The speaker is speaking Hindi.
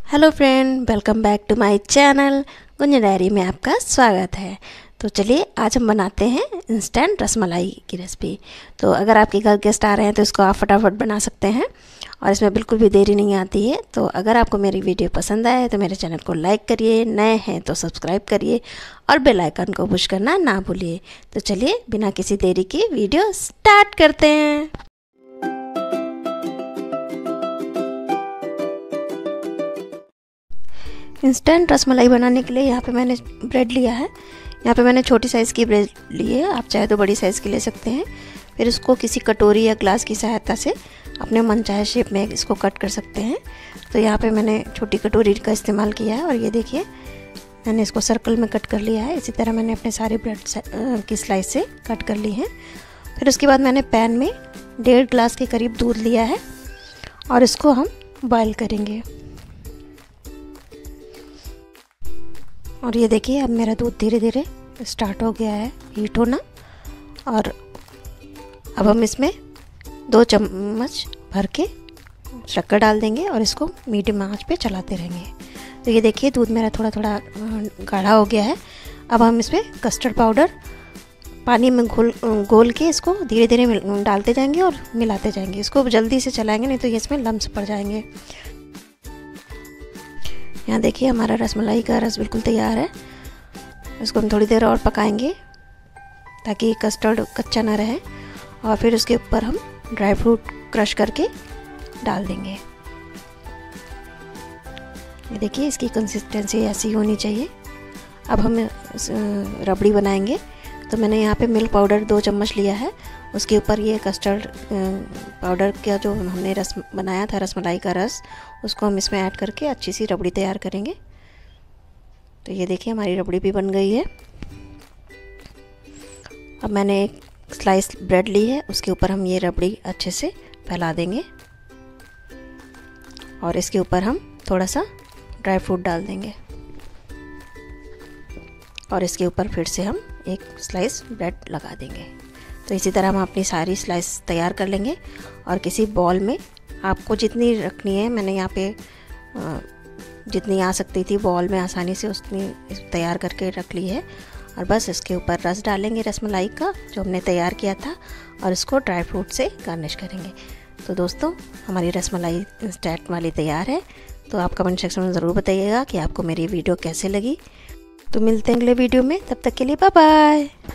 Hello friend, welcome back to my channel. Gunjan diary में आपका स्वागत है। तो चलिए आज हम बनाते हैं इंस्टेंट रसमलाई की रेसिपी। तो अगर आपके घर गेस्ट आ रहे हैं तो इसको आप फटाफट बना सकते हैं और इसमें बिल्कुल भी देरी नहीं आती है। तो अगर आपको मेरी वीडियो पसंद आए तो मेरे चैनल को लाइक करिए, नए हैं तो सब्सक्राइब करिए और बेल आइकन को पुश करना ना भूलिए। तो चलिए बिना किसी देरी की वीडियो स्टार्ट करते हैं। इंस्टेंट रसमलाई बनाने के लिए यहाँ पे मैंने ब्रेड लिया है। यहाँ पे मैंने छोटी साइज़ की ब्रेड ली है, आप चाहे तो बड़ी साइज़ की ले सकते हैं। फिर उसको किसी कटोरी या ग्लास की सहायता से अपने मनचाहे शेप में इसको कट कर सकते हैं। तो यहाँ पे मैंने छोटी कटोरी का इस्तेमाल किया है और ये देखिए मैंने इसको सर्कल में कट कर लिया है। इसी तरह मैंने अपने सारे ब्रेड की स्लाइस से कट कर ली है। फिर उसके बाद मैंने पैन में 1.5 ग्लास के करीब दूध लिया है और इसको हम बॉयल करेंगे। और ये देखिए अब मेरा दूध धीरे धीरे स्टार्ट हो गया है हीट होना। और अब हम इसमें 2 चम्मच भर के शक्कर डाल देंगे और इसको मीडियम आंच पे चलाते रहेंगे। तो ये देखिए दूध मेरा थोड़ा थोड़ा गाढ़ा हो गया है। अब हम इसमें कस्टर्ड पाउडर पानी में घोल के इसको धीरे धीरे डालते जाएंगे और मिलाते जाएंगे। इसको जल्दी से चलाएंगे नहीं तो ये इसमें लम्स पड़ जाएंगे। यहाँ देखिए हमारा रसमलाई का रस बिल्कुल तैयार है। इसको हम थोड़ी देर और पकाएंगे ताकि कस्टर्ड कच्चा ना रहे। और फिर उसके ऊपर हम ड्राई फ्रूट क्रश करके डाल देंगे। ये देखिए इसकी कंसिस्टेंसी ऐसी होनी चाहिए। अब हम रबड़ी बनाएंगे। तो मैंने यहाँ पे मिल्क पाउडर 2 चम्मच लिया है। उसके ऊपर ये कस्टर्ड पाउडर का जो हमने रस बनाया था, रसमलाई का रस, उसको हम इसमें ऐड करके अच्छी सी रबड़ी तैयार करेंगे। तो ये देखिए हमारी रबड़ी भी बन गई है। अब मैंने एक स्लाइस ब्रेड ली है, उसके ऊपर हम ये रबड़ी अच्छे से फैला देंगे और इसके ऊपर हम थोड़ा सा ड्राई फ्रूट डाल देंगे और इसके ऊपर फिर से हम एक स्लाइस ब्रेड लगा देंगे। तो इसी तरह हम अपनी सारी स्लाइस तैयार कर लेंगे और किसी बॉल में आपको जितनी रखनी है, मैंने यहाँ पे जितनी आ सकती थी बॉल में आसानी से उतनी तैयार करके रख ली है। और बस इसके ऊपर रस डालेंगे रसमलाई का जो हमने तैयार किया था और इसको ड्राई फ्रूट से गार्निश करेंगे। तो दोस्तों हमारी रसमलाई इंस्टेंट वाली तैयार है। तो आप कमेंट सेक्शन में ज़रूर बताइएगा कि आपको मेरी वीडियो कैसे लगी। तो मिलते हैं अगले वीडियो में, तब तक के लिए बाय बाय।